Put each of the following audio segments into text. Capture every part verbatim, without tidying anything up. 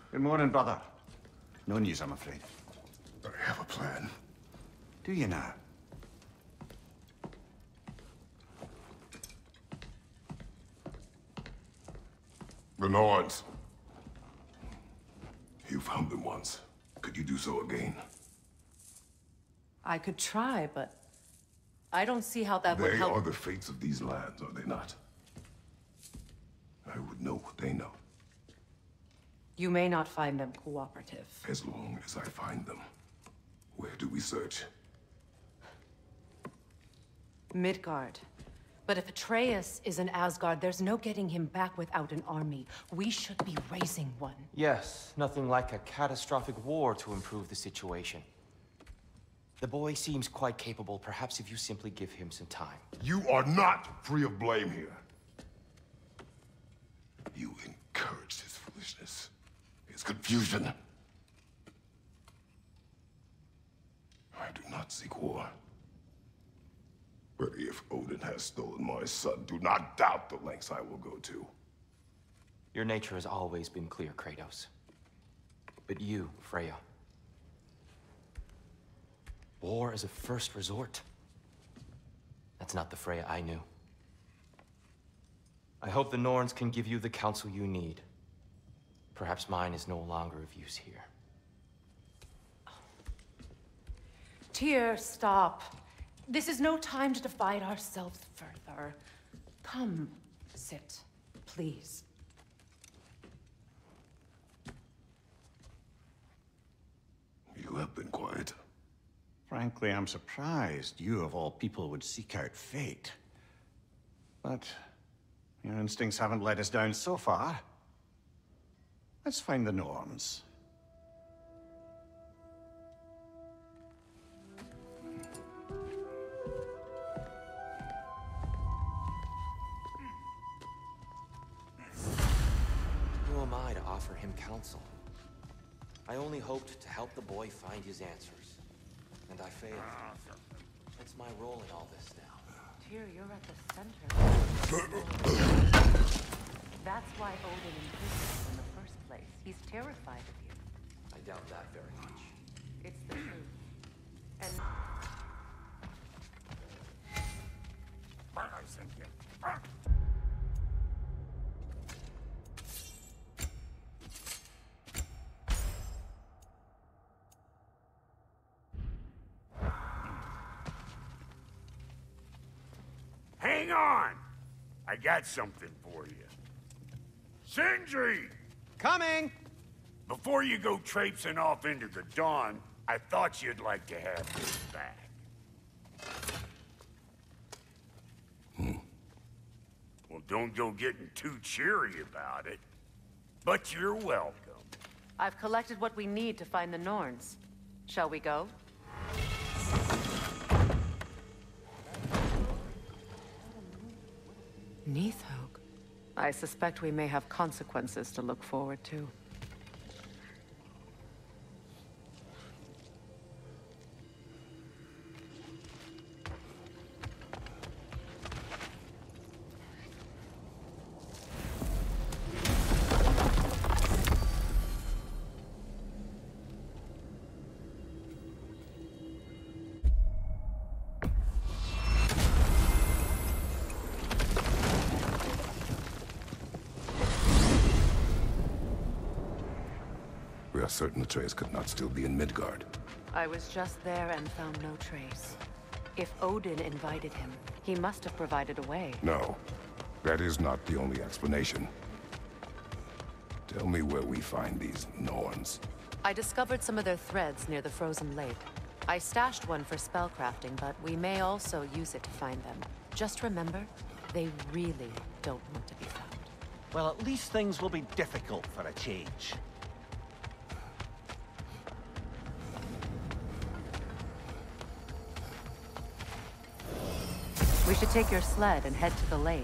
Good morning, brother. No news, I'm afraid. I have a plan. Do you now? The Norns. You found them once. Could you do so again? I could try, but I don't see how that would They help. are the fates of these lands, are they not? I would know what they know. You may not find them cooperative. As long as I find them. Where do we search? Midgard. But if Atreus is in Asgard, there's no getting him back without an army. We should be raising one. Yes, nothing like a catastrophic war to improve the situation. The boy seems quite capable. Perhaps if you simply give him some time. You are not free of blame here. You encouraged his foolishness, his confusion. I do not seek war. But if Odin has stolen my son, do not doubt the lengths I will go to. Your nature has always been clear, Kratos. But you, Freya. War as a first resort. That's not the Freya I knew. I hope the Norns can give you the counsel you need. Perhaps mine is no longer of use here. Tyr, stop. This is no time to divide ourselves further. Come, sit, please. You have been quiet. Frankly, I'm surprised you of all people would seek out fate. But your instincts haven't let us down so far. Let's find the Norns. Who am I to offer him counsel? I only hoped to help the boy find his answers. And I failed. What's my role in all this now? Tyr, you're at the center. That's why Odin imprisoned you in the first place. He's terrified of you. I doubt that very much. It's the truth. And... Hang on! I got something for you. Sindri! Coming! Before you go traipsing off into the dawn, I thought you'd like to have this back. Hmm. Well, don't go getting too cheery about it. But you're welcome. I've collected what we need to find the Norns. Shall we go? Nithhog. I suspect we may have consequences to look forward to. We are certain Atreus could not still be in Midgard. I was just there and found no trace. If Odin invited him, he must have provided a way. No, that is not the only explanation. Tell me where we find these Norns. I discovered some of their threads near the frozen lake. I stashed one for spellcrafting, but we may also use it to find them. Just remember, they really don't want to be found. Well, at least things will be difficult for a change. We should take your sled and head to the lake.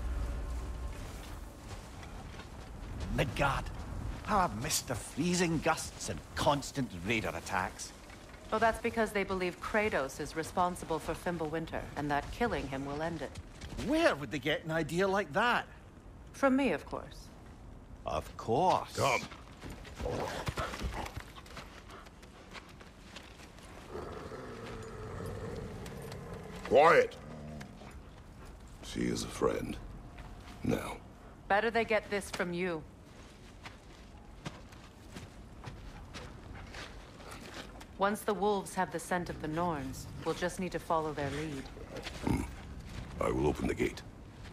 Midgard. How I've missed the freezing gusts and constant raider attacks. Well, that's because they believe Kratos is responsible for Fimbulwinter, and that killing him will end it. Where would they get an idea like that? From me, of course. Of course. Come. Quiet! She is a friend. Now. Better they get this from you. Once the wolves have the scent of the Norns, we'll just need to follow their lead. Hmm. I will open the gate.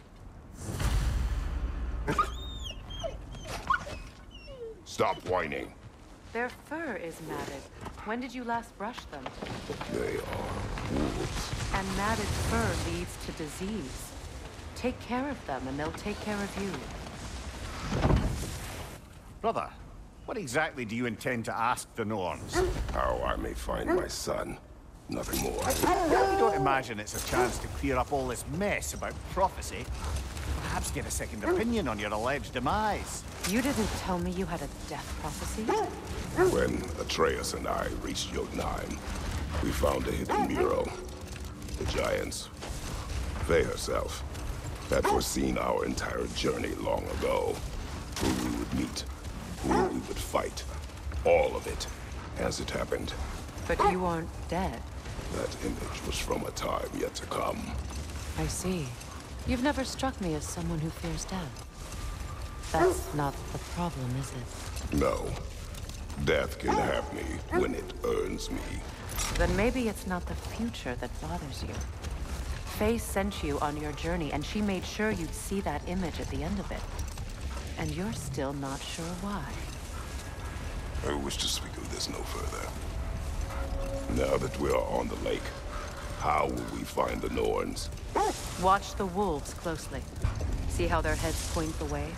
Stop whining. Their fur is matted. When did you last brush them? They are wolves. And matted fur leads to disease. Take care of them, and they'll take care of you. Brother, what exactly do you intend to ask the Norns? How I may find my son. Nothing more. You don't imagine it's a chance to clear up all this mess about prophecy? Perhaps get a second opinion on your alleged demise. You didn't tell me you had a death prophecy? When Atreus and I reached Jotunheim, we found a hidden mural. The Giants, Faye herself, had foreseen our entire journey long ago. Who we would meet, who we would fight. All of it, as it happened. But you aren't dead. That image was from a time yet to come. I see. You've never struck me as someone who fears death. That's not the problem, is it? No. Death can have me when it earns me. Then maybe it's not the future that bothers you. Faye sent you on your journey, and she made sure you'd see that image at the end of it. And you're still not sure why. I wish to speak of this no further. Now that we are on the lake, how will we find the Norns? Watch the wolves closely. See how their heads point the way?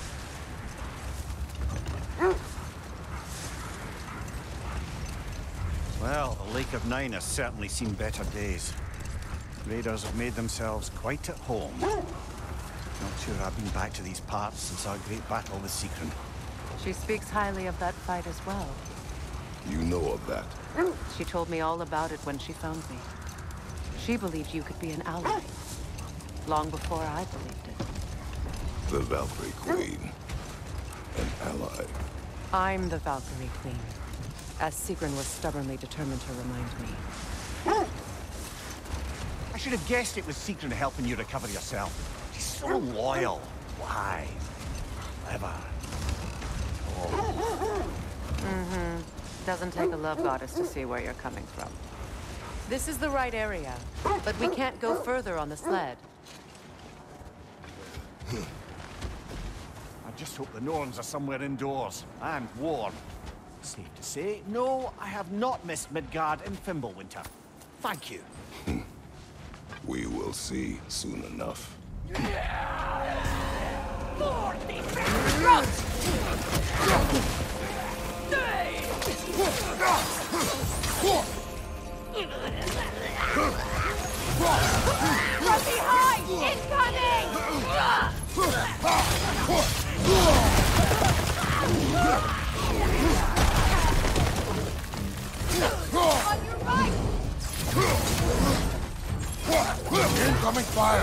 Well, the Lake of Nine has certainly seen better days. Raiders have made themselves quite at home. Not sure I've been back to these parts since our great battle with Sigrun. She speaks highly of that fight as well. You know of that? She told me all about it when she found me. She believed you could be an ally. Long before I believed it. The Valkyrie Queen. An ally. I'm the Valkyrie Queen. As Sigrun was stubbornly determined to remind me. I should have guessed it was Sigrun helping you recover yourself. She's so loyal. Why? Clever. Oh. Mm-hmm. Doesn't take a love goddess to see where you're coming from. This is the right area, but we can't go further on the sled. I just hope the Norns are somewhere indoors, and warm. Safe to say, no, I have not missed Midgard in Fimbulwinter. Thank you. We will see soon enough. From behind! Incoming! On your right! Incoming fire!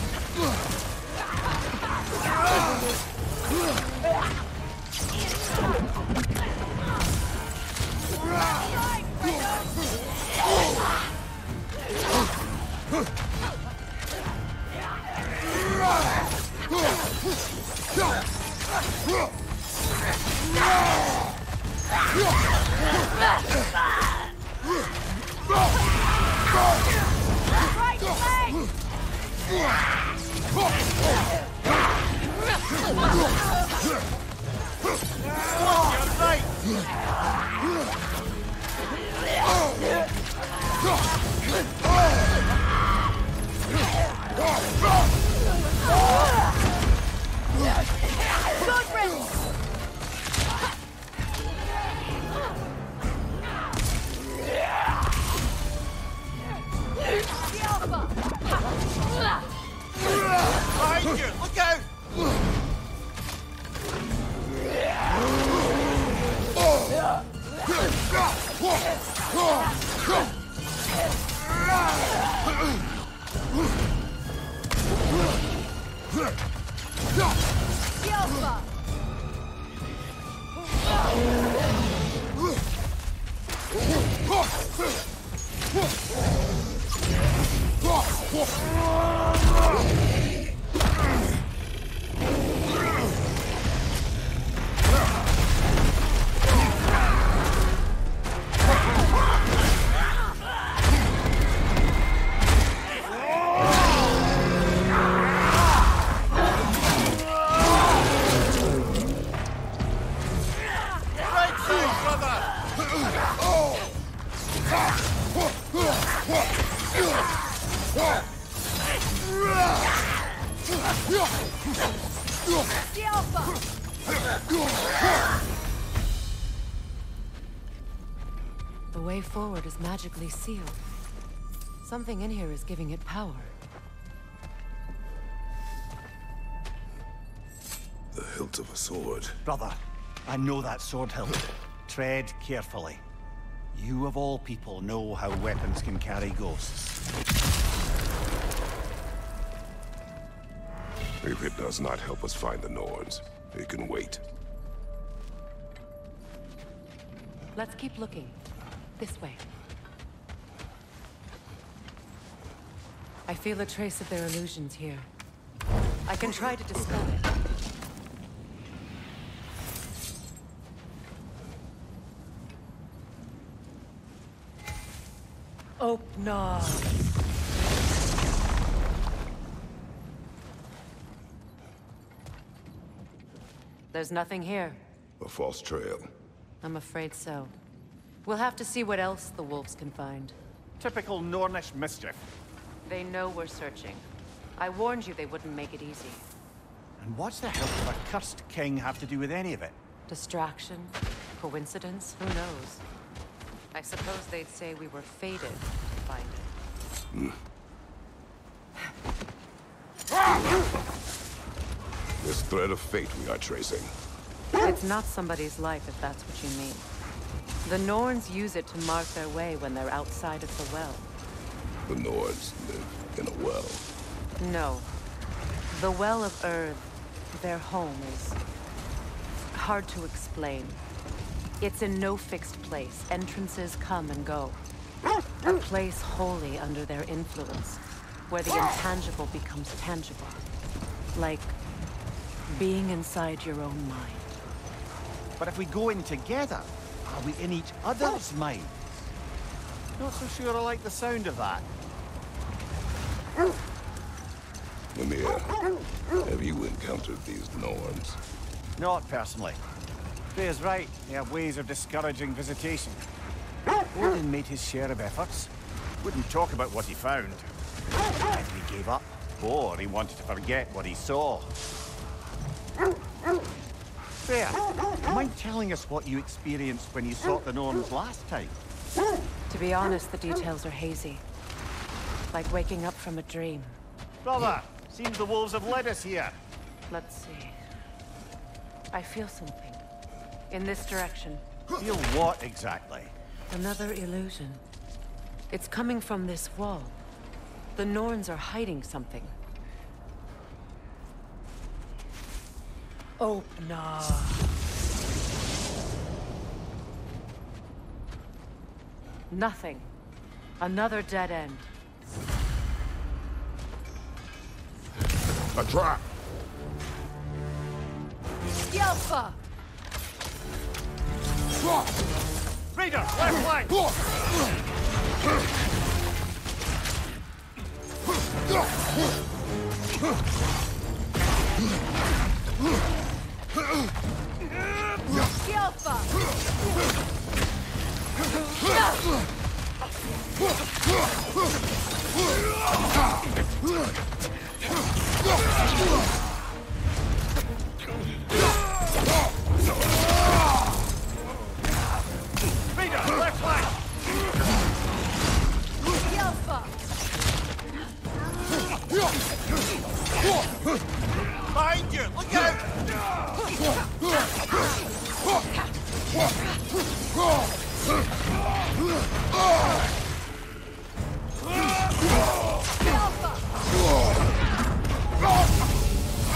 Right leg! Look out! Alpha! The Alpha! The way forward is magically sealed. Something in here is giving it power. The hilt of a sword. Brother, I know that sword hilt. Tread carefully. You of all people know how weapons can carry ghosts. If it does not help us find the Norns, it can wait. Let's keep looking. This way. I feel a trace of their illusions here. I can try to dispel it. Opnar. There's nothing here. A false trail. I'm afraid so. We'll have to see what else the wolves can find. Typical Nornish mischief. They know we're searching. I warned you they wouldn't make it easy. And what's the hell of a cursed king have to do with any of it? Distraction? Coincidence? Who knows? I suppose they'd say we were fated to find it. This thread of fate we are tracing. It's not somebody's life, if that's what you mean. The Norns use it to mark their way when they're outside of the well. The Norns live in a well. No. The Well of Earth, their home, is hard to explain. It's in no fixed place. Entrances come and go. A place wholly under their influence, where the intangible becomes tangible. Like being inside your own mind. But if we go in together, are we in each other's minds? Not so sure I like the sound of that. Mimir, have you encountered these Norns? Not personally. Freya's right. They have ways of discouraging visitation. Odin made his share of efforts. Wouldn't talk about what he found. Either he gave up, or he wanted to forget what he saw. Freya, mind telling us what you experienced when you sought the Norns last time? To be honest, the details are hazy. Like waking up from a dream. Brother, seems the wolves have led us here. Let's see. I feel something. In this direction. Feel what exactly? Another illusion. It's coming from this wall. The Norns are hiding something. Opnar. Nothing. Another dead end. A trap! The Alpha! Raider, left flank! The Alpha! Raider, left flank! The Alpha! Behind you! Look out! The Alpha!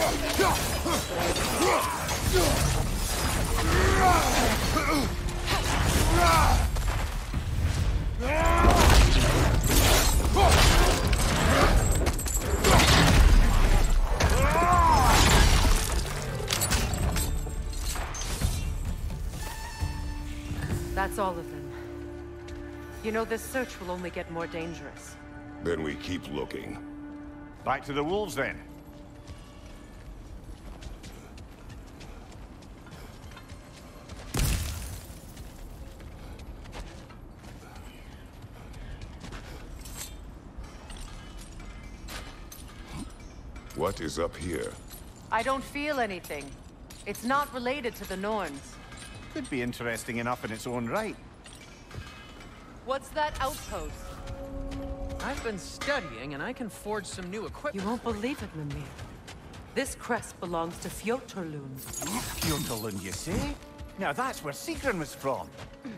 That's all of them. You know, this search will only get more dangerous. Then we keep looking. Back to the wolves, then. What is up here? I don't feel anything. It's not related to the Norns. Could be interesting enough in its own right. What's that outpost? I've been studying, and I can forge some new equipment. You won't believe it, Mimir. This crest belongs to Fjotorlund. Fjotorlund, you say? Now that's where Sigrun was from.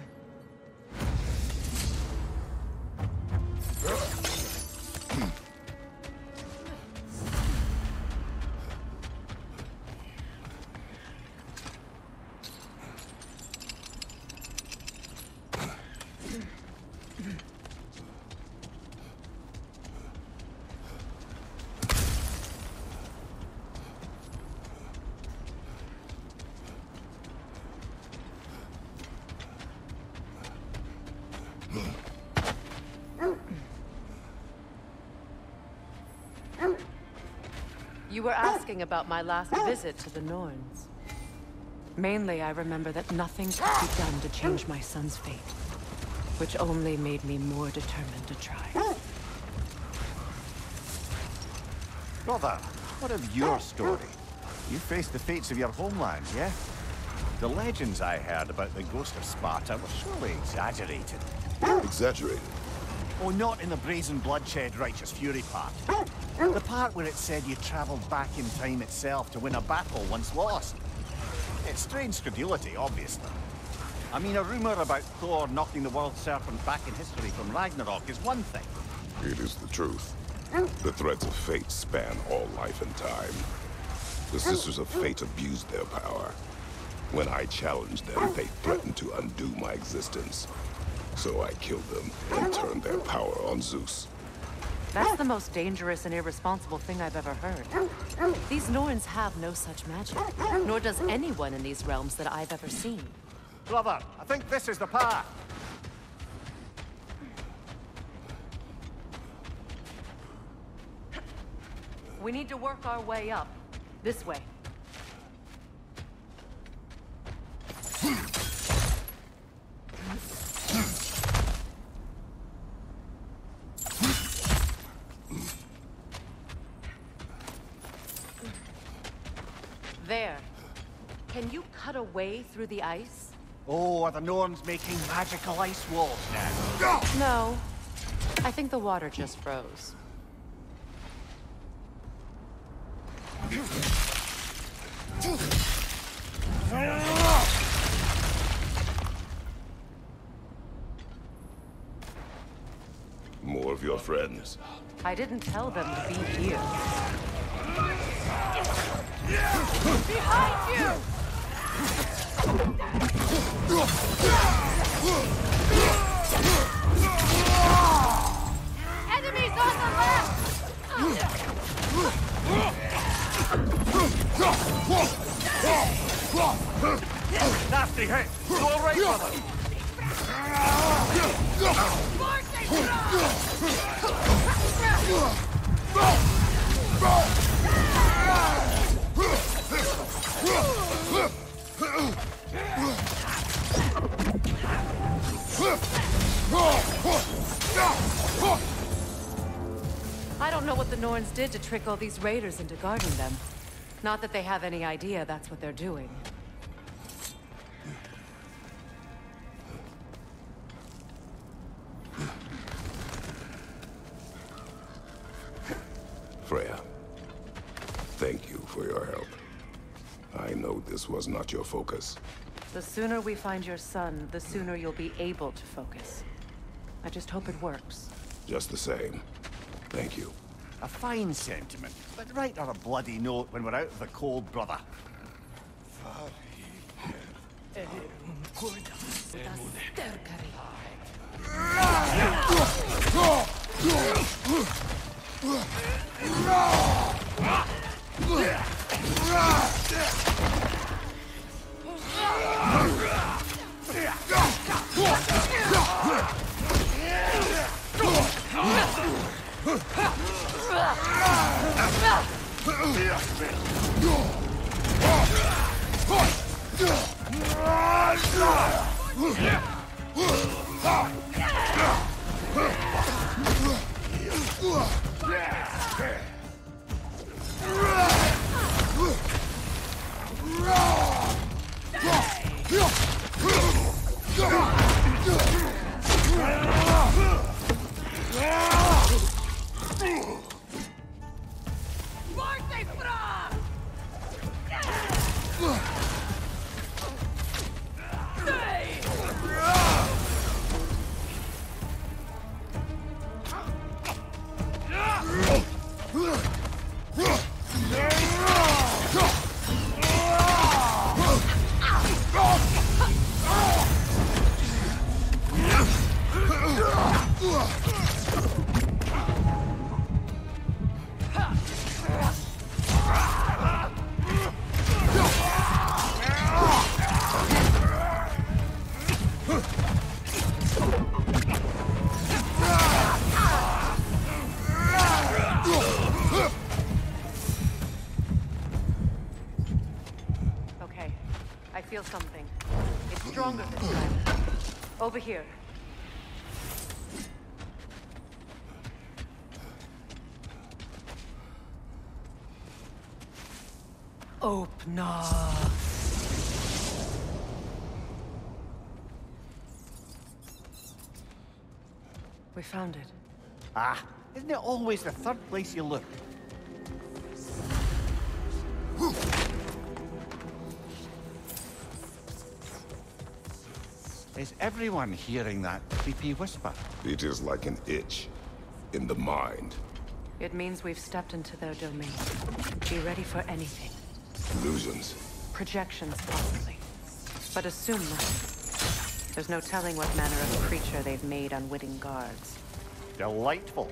You were asking about my last visit to the Norns. Mainly, I remember that nothing could be done to change my son's fate, which only made me more determined to try. Brother, what of your story? You faced the fates of your homeland, yeah? The legends I heard about the ghost of Sparta were surely exaggerated. Exaggerated? Oh, not in the brazen bloodshed righteous fury part. The part where it said you traveled back in time itself to win a battle once lost. It's strange credulity, obviously. I mean, a rumor about Thor knocking the world serpent back in history from Ragnarok is one thing. It is the truth. The threads of fate span all life and time. The Sisters of Fate abused their power. When I challenged them, they threatened to undo my existence. So I killed them and turned their power on Zeus. That's the most dangerous and irresponsible thing I've ever heard. These Norns have no such magic, nor does anyone in these realms that I've ever seen. Brother, I think this is the path. We need to work our way up. This way. There. Can you cut a way through the ice? Oh, are the Norns making magical ice walls now? No. I think the water just froze. More of your friends. I didn't tell them to be here. Behind you! Enemies on the left! Nasty hit! You all right, brother? I don't know what the Norns did to trick all these raiders into guarding them. Not that they have any idea that's what they're doing. Freya, thank you for your help. I know this was not your focus. The sooner we find your son, the sooner you'll be able to focus. I just hope it works. Just the same, thank you. A fine sentiment, but write her a bloody note when we're out of the cold, brother. Okay, I feel something. It's stronger this time. Over here. Opener. We found it. Ah, isn't it always the third place you look? Is everyone hearing that creepy whisper? It is like an itch in the mind. It means we've stepped into their domain. Be ready for anything. Illusions. Projections, possibly. But assume nothing. There's no telling what manner of creature they've made unwitting guards. Delightful.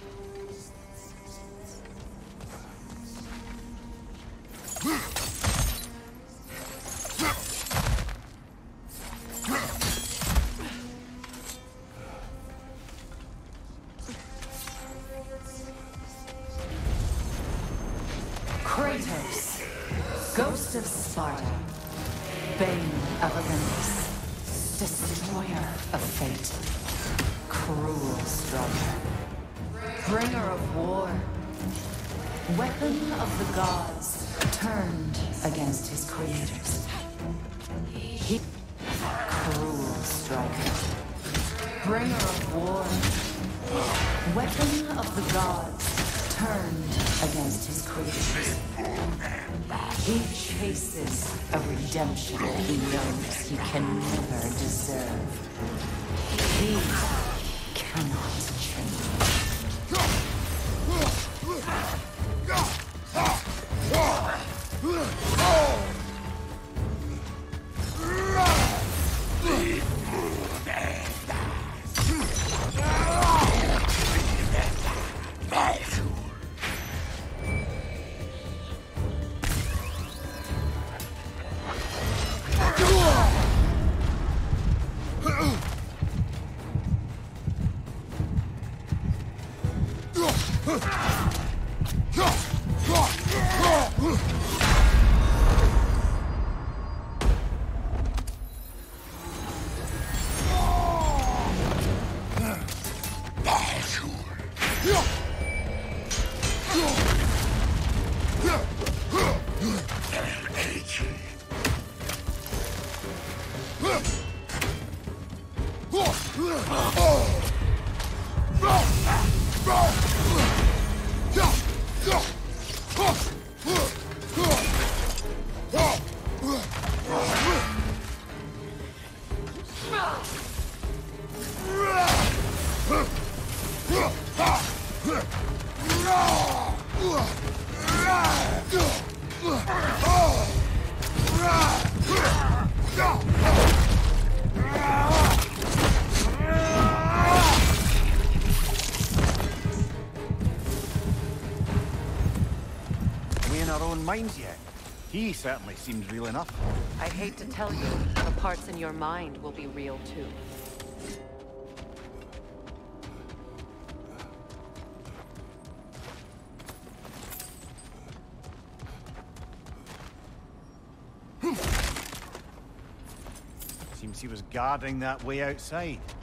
Kratos, Ghost of Sparta, Bane of Olympus, Destroyer of Fate, Cruel Striker, Bringer of War, Weapon of the Gods, turned against his creators. He, Cruel Striker, Bringer of War, Weapon of the Gods, turned against his creators. He chases a redemption he knows he can never deserve. He cannot change. our own minds yet. He certainly seems real enough. I hate to tell you, the parts in your mind will be real too. Seems he was guarding that way outside.